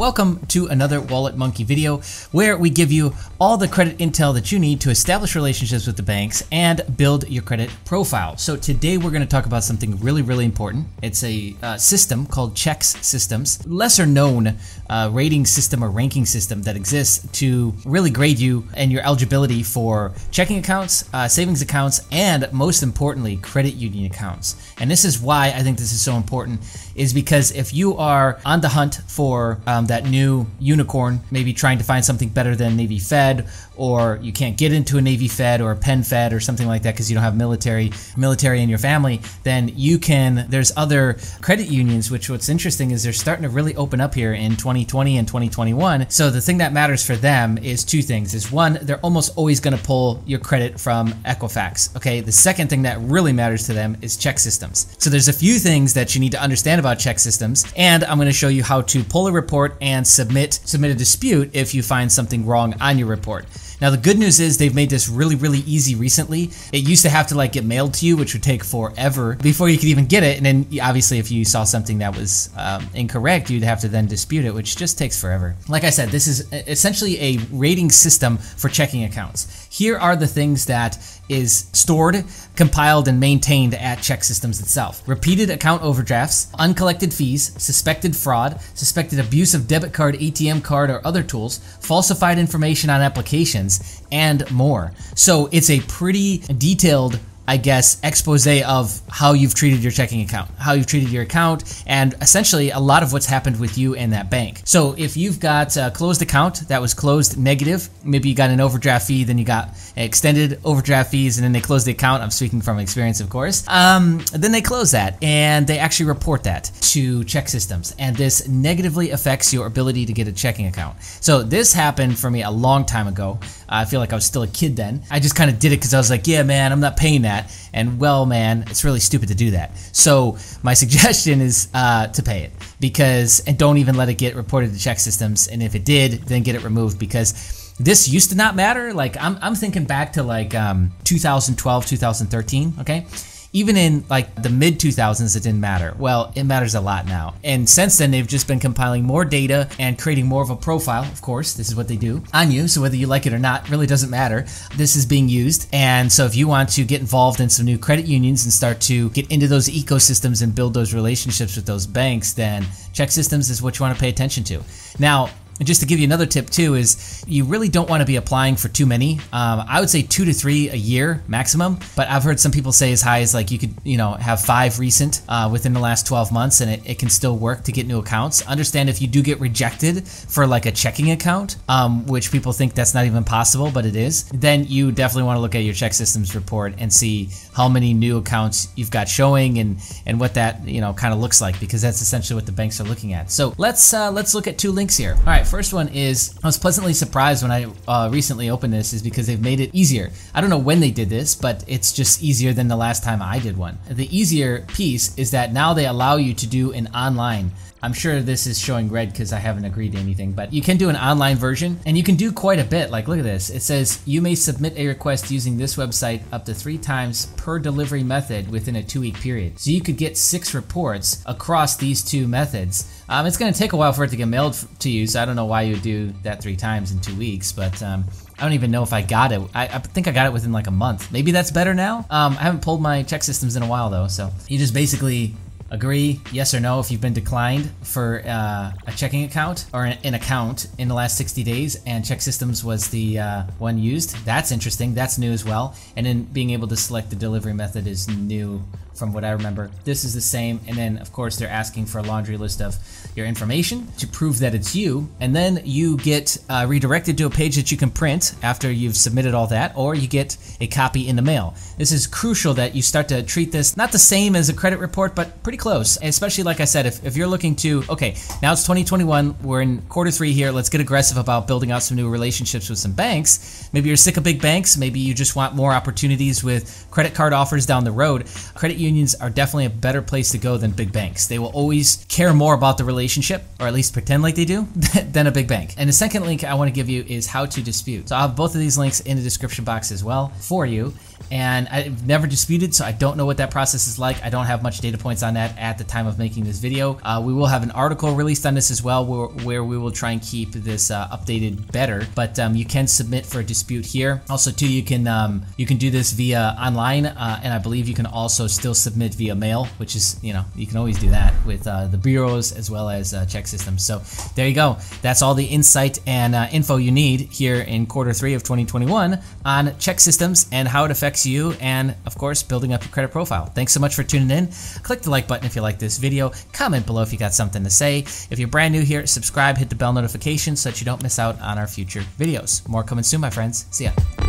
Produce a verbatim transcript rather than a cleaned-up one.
welcome to another Wallet Monkey video where we give you all the credit intel that you need to establish relationships with the banks and build your credit profile. So today we're going to talk about something really, really important. It's a uh, system called Chex Systems, lesser known uh, rating system or ranking system that exists to really grade you and your eligibility for checking accounts, uh, savings accounts, and most importantly, credit union accounts. And this is why I think this is so important, is because if you are on the hunt for um, that new unicorn, maybe trying to find something better than Navy Fed, or you can't get into a Navy Fed or a Penn Fed or something like that because you don't have military military in your family, then you can, there's other credit unions, which what's interesting is they're starting to really open up here in twenty twenty and twenty twenty-one. So the thing that matters for them is two things. Is one, they're almost always going to pull your credit from Equifax. Okay. The second thing that really matters to them is Chex Systems. So there's a few things that you need to understand about Chex Systems, and I'm going to show you how to pull a report and submit submit a dispute if you find something wrong on your report. Now the good news is they've made this really, really easy recently. It used to have to like get mailed to you, which would take forever before you could even get it. And then obviously if you saw something that was um, incorrect, you'd have to then dispute it, which just takes forever. Like I said, this is essentially a rating system for checking accounts. Here are the things that is stored, compiled, and maintained at Chex Systems itself. Repeated account overdrafts, uncollected fees, suspected fraud, suspected abuse of debit card, A T M card, or other tools, falsified information on applications, and more. So it's a pretty detailed, I guess, expose of how you've treated your checking account, how you've treated your account, and essentially a lot of what's happened with you and that bank. So if you've got a closed account that was closed negative, maybe you got an overdraft fee, then you got extended overdraft fees, and then they close the account. I'm speaking from experience, of course. Um, then they close that, and they actually report that to Chex Systems, and this negatively affects your ability to get a checking account. So this happened for me a long time ago. I feel like I was still a kid then. I just kind of did it because I was like, yeah, man, I'm not paying that. And well, man, it's really stupid to do that. So my suggestion is uh, to pay it, because, and don't even let it get reported to Chex Systems. And if it did, then get it removed, because this used to not matter. Like I'm, I'm thinking back to like um, two thousand twelve, two thousand thirteen, okay? Even in like the mid two thousands, it didn't matter. Well, it matters a lot now. And since then, they've just been compiling more data and creating more of a profile. Of course, this is what they do on you. So whether you like it or not, really doesn't matter. This is being used. And so if you want to get involved in some new credit unions and start to get into those ecosystems and build those relationships with those banks, then Chex Systems is what you want to pay attention to. Now, and just to give you another tip too, is you really don't want to be applying for too many. Um, I would say two to three a year maximum, but I've heard some people say as high as like you could, you know, have five recent uh, within the last twelve months, and it, it can still work to get new accounts. Understand if you do get rejected for like a checking account, um, which people think that's not even possible, but it is, then you definitely want to look at your Chex Systems report and see how many new accounts you've got showing and and what that, you know, kind of looks like, because that's essentially what the banks are looking at. So let's uh, let's look at two links here. All right. First one is, I was pleasantly surprised when I uh, recently opened this, is because they've made it easier. I don't know when they did this, but it's just easier than the last time I did one. The easier piece is that now they allow you to do an online. I'm sure this is showing red because I haven't agreed to anything, but you can do an online version, and you can do quite a bit. Like, look at this. It says you may submit a request using this website up to three times per delivery method within a two-week period. So you could get six reports across these two methods. Um, it's going to take a while for it to get mailed to you, so I don't know why you would do that three times in two weeks, but um, I don't even know if I got it. I, I think I got it within like a month. Maybe that's better now. Um, I haven't pulled my Chex Systems in a while though, so you just basically agree yes or no if you've been declined for uh, a checking account or an, an account in the last sixty days, and Chex Systems was the uh, one used. That's interesting. That's new as well. And then being able to select the delivery method is new from what I remember. This is the same, and then of course they're asking for a laundry list of your information to prove that it's you, and then you get uh, redirected to a page that you can print after you've submitted all that, or you get a copy in the mail. This is crucial that you start to treat this not the same as a credit report, but pretty close, especially like I said, if, if you're looking to, okay, now it's twenty twenty-one, we're in quarter three here, let's get aggressive about building out some new relationships with some banks. Maybe you're sick of big banks, maybe you just want more opportunities with credit card offers down the road. Credit unions are definitely a better place to go than big banks. They will always care more about the relationship, or at least pretend like they do, than a big bank. And the second link I want to give you is how to dispute. So I'll have both of these links in the description box as well for you. And I've never disputed, so I don't know what that process is like. I don't have much data points on that at the time of making this video. Uh, we will have an article released on this as well, where, where we will try and keep this uh, updated better. But um, you can submit for a dispute here. Also, too, you can um, you can do this via online, uh, and I believe you can also still submit via mail, which is, you know, you can always do that with uh, the bureaus as well as uh, ChexSystems. So there you go. That's all the insight and uh, info you need here in quarter three of twenty twenty-one on ChexSystems and how it affects you, and of course building up your credit profile. Thanks so much for tuning in. Click the like button if you like this video. Comment below if you got something to say. If you're brand new here, subscribe, hit the bell notification so that you don't miss out on our future videos. More coming soon, my friends. See ya.